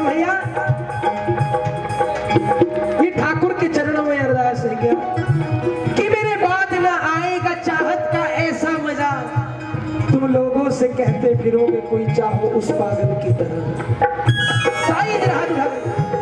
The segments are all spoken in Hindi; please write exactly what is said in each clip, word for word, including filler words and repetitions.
भैया ये ठाकुर के चरणों में अरदास है क्या कि मेरे बाद ना आएगा चाहत का ऐसा मजा, तुम लोगों से कहते फिरोगे कोई चाहो उस पागल की तरह। ताई इधर हाथ उठा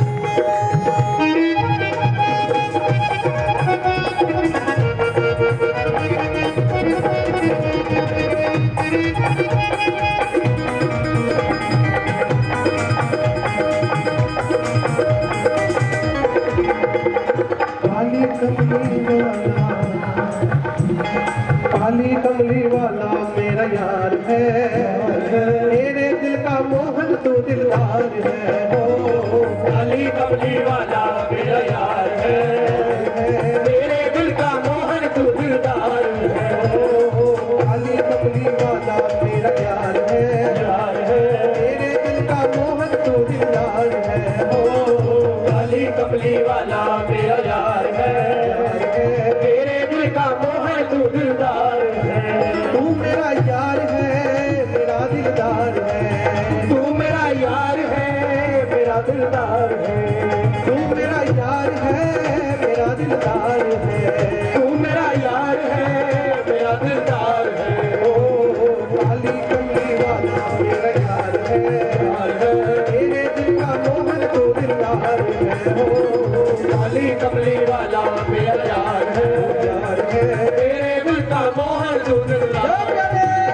काली कमली वाला मेरा यार है, मेरे दिल का मोहन तो दिलदार है। हो काली कमली वाला मेरा यार है, मेरे दिल का मोहन तो दिलदार है। हो काली कमली वाला मेरा यार है, यार है मेरे दिल का मोहन तो दिलदार है। हो काली कमली वाला मेरा यार है, मेरे दिल का मोहन तो दिलदार है। तू मेरा यार है मेरा दिलदार है, तू मेरा यार है मेरा दिलदार है। तू मेरा यार है मेरा दिलदार है। तू मेरा यार है मेरा दिलदार है। ओ काली कमली वाला मेरा यार है, यार है मेरे दिल का मोहन तो दिलदार है। हो काली कमली वाला मेरा यार है, यार है मेरे दिल का मोहन तो दिलदार है।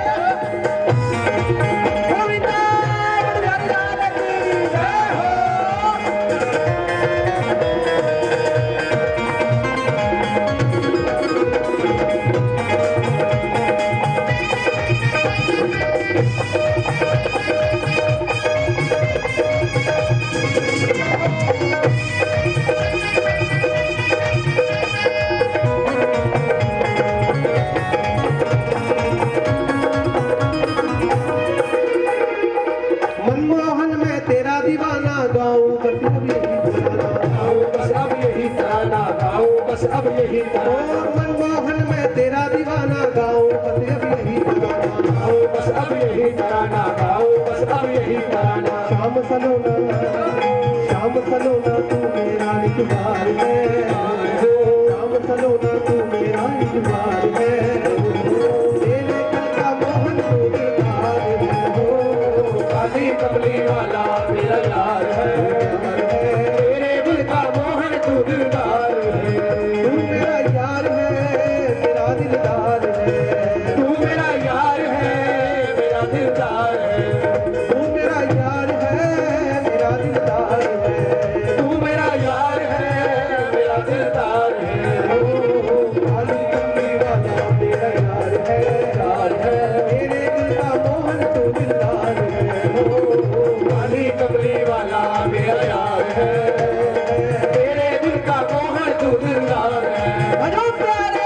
मनमोहन मैं तेरा दीवाना गाऊं बस अब यही तराना। बस अब यही तराना गाऊं, बस अब यही ओ तराना मनमोहन मैं तेरा दीवाना गाऊं बस अब यही तराना। गाऊं, बस अब यही तराना गाऊं, बस अब यही तराना। शाम सलोना शाम सलोना तू मेरा इकबार है, शाम सलोना तू मेरा इकबार है। तेरे दिल का मोहन तो दिलदार है। हो काली कमली वाला मेरा यार है, मेरे दिल का मोहन तो दिलदार है। तू मेरा यार है मेरा दिलदार है। तू मेरा यार है मेरा दिलदार है। तू मेरा यार है मेरा दिलदार है। तू मेरा यार है मेरा दिलदार है। ओ काली कमली वाला मेरा यार है, यार है मेरे दिल का मोहन तो दिलदार है। हो काली कमली वाला मेरा यार है, मेरे दिल का मोहन तो दिलदार है। भजो प्यारे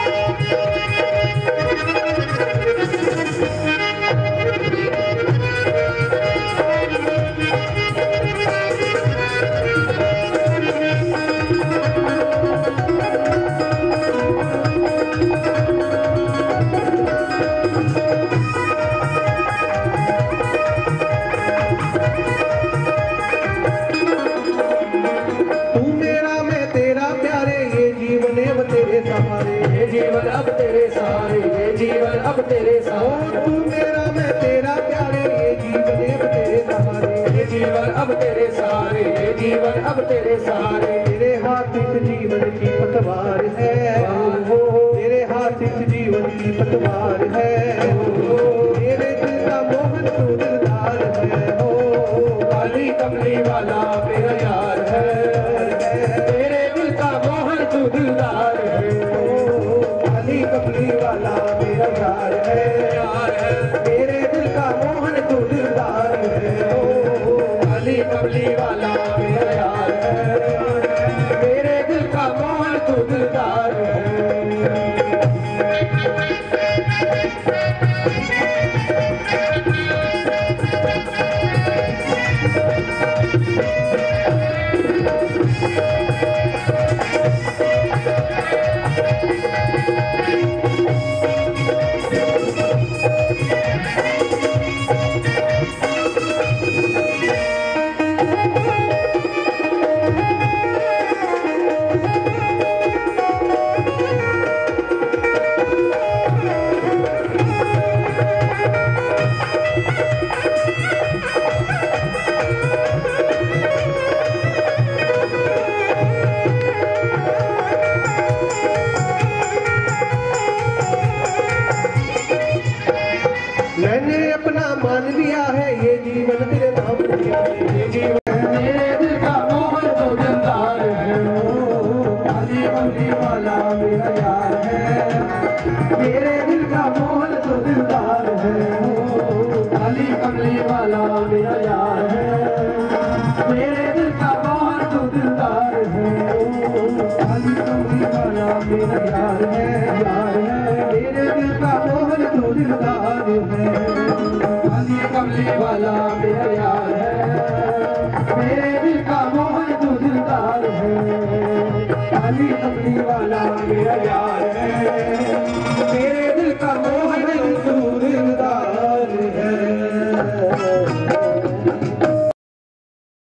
तू मेरा मैं तेरा प्यारे ये जीवन अब तेरे सहारे। ये जीवन अब तेरे सहारे, ये जीवन अब तेरे ओ सहारे। तू मेरा मैं तेरा प्यारे ये जीवन अब तेरे सहारे। ये जीवन अब तेरे सहारे, ये जीवन अब तेरे सहारे। तेरे हाथ इस जीवन की पतवार है, तेरे हाथ इस जीवन की पतवार है। तेरे दिल का मोहन तो दिलदार है। हो काली कमली वाला मेरा यार है, मेरे दिल का मोहन तो दिलदार है। काली कमली वाला मेरा यार है, यार है मेरे दिल का मोहन तो दिलदार है। हो काली कमली वाला मेरा यार है, मेरे दिल का मोहन तो दिलदार है। जीवन तेरे नाम लिया है जीवन मेरे दिल का मोहन तो दिलदार है काली कमली वाला मेरा यार है मेरे दिल का मोहन तो दिलदार है काली कमली वाला मेरा यार है मेरे दिल का मोहन तो दिलदार है काली कमली वाला मेरा यार है यार है मेरे दिल का मोहन तो दिलदार है काली कमली वाला मेरा यार है मेरे दिल का मोहन तो दिलदार है काली कमली वाला मेरा यार है मेरे दिल का मोहन